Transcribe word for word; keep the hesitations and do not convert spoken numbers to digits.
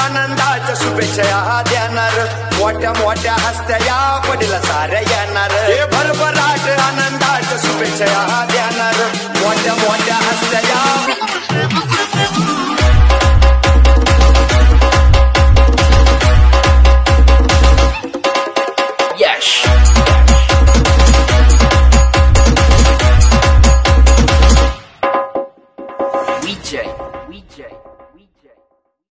आनंदाच्या शुभेच्छा देणार मोठ्या मोठ्या हस्त्या या वडील साऱ्या येणार हे भरभरा